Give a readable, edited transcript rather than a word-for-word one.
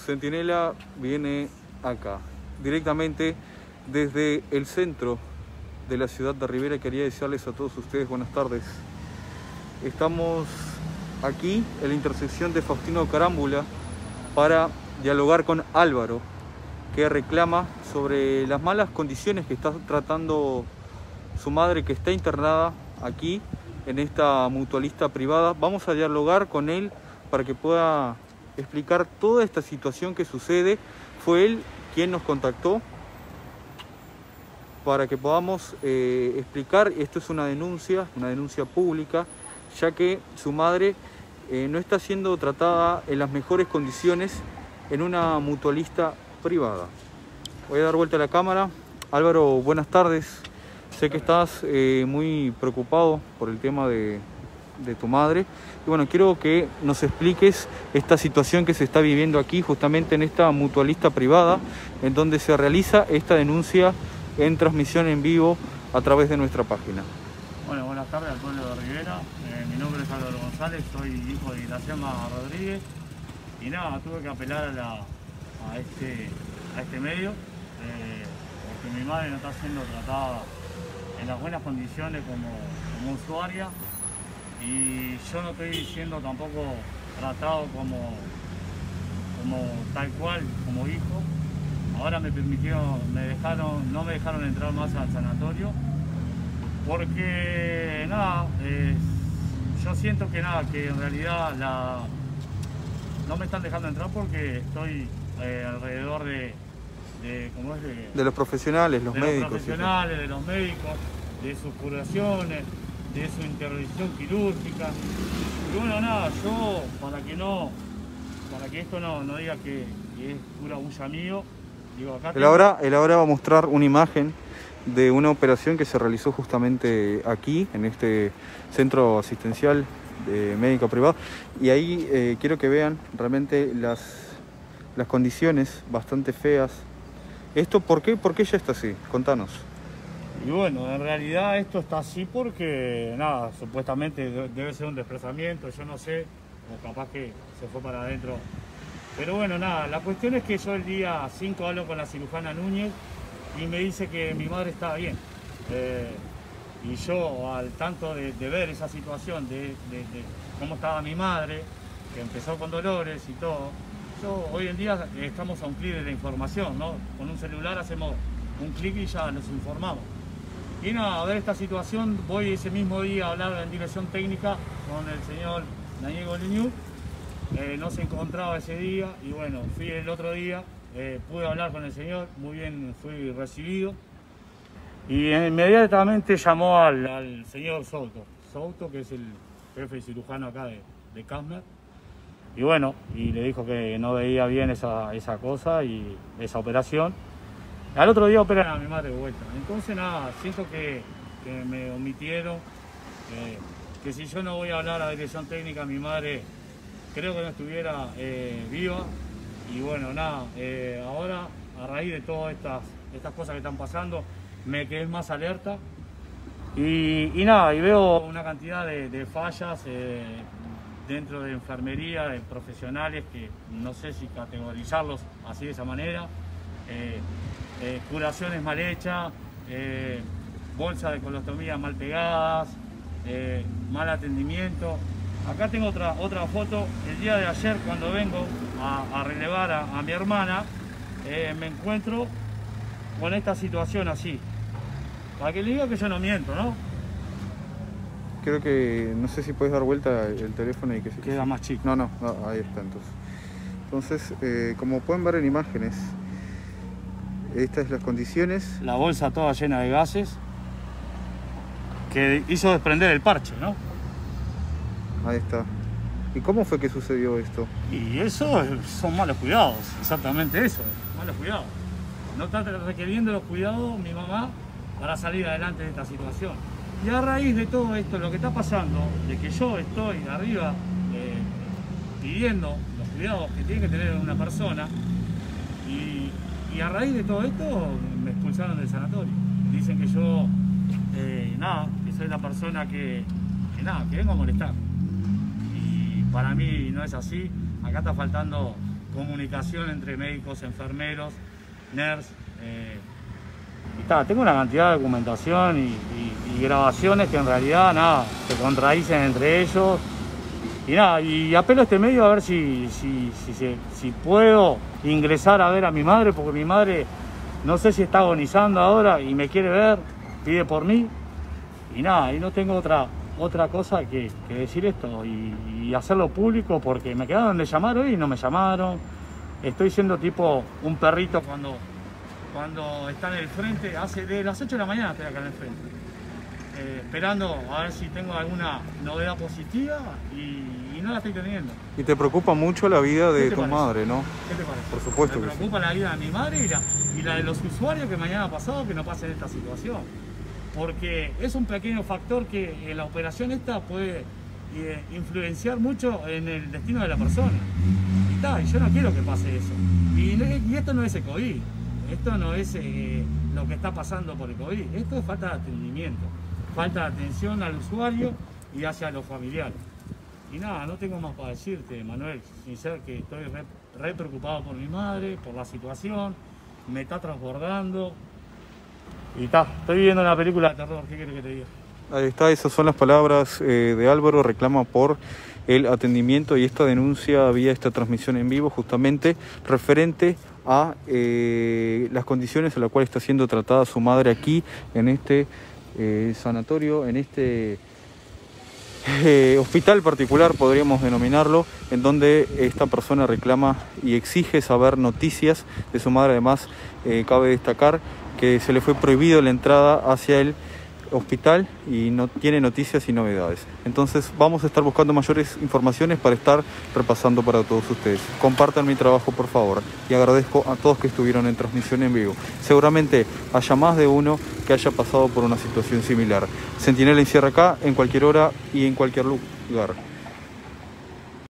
Centinela viene acá, directamente desde el centro de la ciudad de Rivera. Quería desearles a todos ustedes buenas tardes. Estamos aquí en la intersección de Faustino Carámbula para dialogar con Álvaro, que reclama sobre las malas condiciones que está tratando su madre, que está internada aquí en esta mutualista privada. Vamos a dialogar con él para que pueda explicar toda esta situación que sucede. Fue él quien nos contactó para que podamos explicar. Esto es una denuncia pública, ya que su madre no está siendo tratada en las mejores condiciones en una mutualista privada. Voy a dar vuelta a la cámara. Álvaro, buenas tardes. Sé que estás muy preocupado por el tema de tu madre. Y bueno, quiero que nos expliques esta situación que se está viviendo aquí, justamente en esta mutualista privada, en donde se realiza esta denuncia en transmisión en vivo a través de nuestra página. Bueno, buenas tardes al pueblo de Rivera. Mi nombre es Álvaro González, soy hijo de Graciela Rodríguez. Y nada, tuve que apelar a este medio, porque mi madre no está siendo tratada en las buenas condiciones como usuaria, y yo no estoy siendo tampoco tratado como tal cual, como hijo. Ahora no me dejaron entrar más al sanatorio, porque nada, yo siento que en realidad no me están dejando entrar porque estoy alrededor de los profesionales, los médicos. De los médicos, de sus curaciones, de su intervención quirúrgica. Y bueno, nada, yo, para que esto no diga que es pura bulla mío, digo, acá Él ahora va a mostrar una imagen de una operación que se realizó justamente aquí, en este centro asistencial de médico privado. Y ahí quiero que vean realmente las condiciones bastante feas. ¿Esto por qué ya está así? Contanos. Y bueno, en realidad esto está así porque, nada, supuestamente debe ser un desplazamiento, yo no sé, o capaz que se fue para adentro. Pero bueno, nada, la cuestión es que yo el día 5 hablo con la cirujana Núñez y me dice que mi madre estaba bien. Y yo, al tanto de ver esa situación, de cómo estaba mi madre, que empezó con dolores y todo, hoy en día estamos a un clic de la información, ¿no? Con un celular hacemos un clic y ya nos informamos. Y nada, a ver esta situación, voy ese mismo día a hablar en dirección técnica con el señor Daniel Goleñú. No se encontraba ese día y bueno, fui el otro día, pude hablar con el señor, muy bien fui recibido. Y inmediatamente llamó al señor Souto, que es el jefe cirujano acá de Casmer. Y bueno, y le dijo que no veía bien esa cosa y esa operación. Al otro día operan a mi madre de vuelta. Entonces nada, siento que me omitieron, que si yo no voy a hablar a dirección técnica, mi madre creo que no estuviera viva. Y bueno, nada, ahora a raíz de todas estas cosas que están pasando, me quedé más alerta. Y nada, y veo una cantidad de fallas dentro de enfermería, de profesionales que no sé si categorizarlos así de esa manera, curaciones mal hechas, bolsas de colostomía mal pegadas, mal atendimiento. Acá tengo otra foto, el día de ayer cuando vengo a relevar a mi hermana, me encuentro con esta situación así, para que le diga que yo no miento, ¿no? Creo que, no sé si puedes dar vuelta el teléfono y que se queda más chico. No, ahí está entonces. Como pueden ver en imágenes, estas son las condiciones. La bolsa toda llena de gases que hizo desprender el parche, ¿no? Ahí está. ¿Y cómo fue que sucedió esto? Y eso son malos cuidados, exactamente eso, malos cuidados. No está requiriendo los cuidados mi mamá para salir adelante de esta situación. Y a raíz de todo esto, lo que está pasando, de que yo estoy arriba pidiendo los cuidados que tiene que tener una persona, y a raíz de todo esto me expulsaron del sanatorio. Dicen que yo, que soy la persona que vengo a molestar. Y para mí no es así. Acá está faltando comunicación entre médicos, enfermeros, nurse. Tengo una cantidad de documentación y grabaciones que en realidad nada, se contradicen entre ellos. Y apelo a este medio a ver si puedo ingresar a ver a mi madre, porque mi madre no sé si está agonizando ahora y me quiere ver, pide por mí. Y no tengo otra cosa que decir esto y hacerlo público, porque me quedaron de llamar hoy y no me llamaron. Estoy siendo tipo un perrito cuando está en el frente, de las 8 de la mañana estoy acá en el frente. Esperando a ver si tengo alguna novedad positiva y no la estoy teniendo. Y te preocupa mucho la vida de tu madre, ¿no? ¿Qué te parece? Por supuesto que sí. Me preocupa la vida de mi madre y la de los usuarios que mañana pasado que no pasen esta situación. Porque es un pequeño factor que en la operación esta puede influenciar mucho en el destino de la persona. Y yo no quiero que pase eso. Y esto no es el COVID. Esto no es lo que está pasando por el COVID. Esto es falta de atendimiento. Falta de atención al usuario y hacia los familiares. Y no tengo más para decirte, Manuel. Sincero que estoy re preocupado por mi madre, por la situación. Me está transbordando. Y estoy viendo una película de terror. ¿Qué quieres que te diga? Ahí está, esas son las palabras de Álvaro. Reclama por el atendimiento y esta denuncia vía esta transmisión en vivo, justamente referente a las condiciones en las cuales está siendo tratada su madre aquí en este sanatorio, en este hospital particular, podríamos denominarlo, en donde esta persona reclama y exige saber noticias de su madre. Además, cabe destacar que se le fue prohibido la entrada hacia el hospital y no tiene noticias y novedades. Entonces vamos a estar buscando mayores informaciones para estar repasando para todos ustedes. Compartan mi trabajo, por favor, y agradezco a todos que estuvieron en transmisión en vivo. Seguramente haya más de uno que haya pasado por una situación similar. Centinela encierra acá en cualquier hora y en cualquier lugar.